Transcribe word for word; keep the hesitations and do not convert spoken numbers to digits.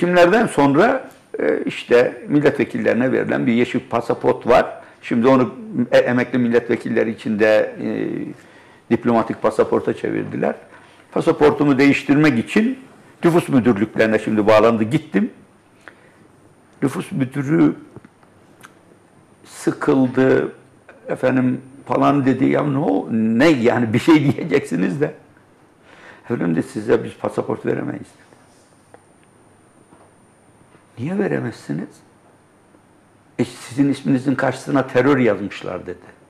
seçimlerden sonra e, işte milletvekillerine verilen bir yeşil pasaport var. Şimdi onu e, emekli milletvekilleri için de e, diplomatik pasaporta çevirdiler. Pasaportumu değiştirmek için nüfus müdürlüklerine şimdi bağlandı. Gittim. Nüfus müdürü sıkıldı, efendim falan dedi. Ya ne o, ne yani bir şey diyeceksiniz de. Efendim de size biz pasaport veremeyiz dedi. Niye veremezsiniz? E sizin isminizin karşısına terör yazmışlar dedi.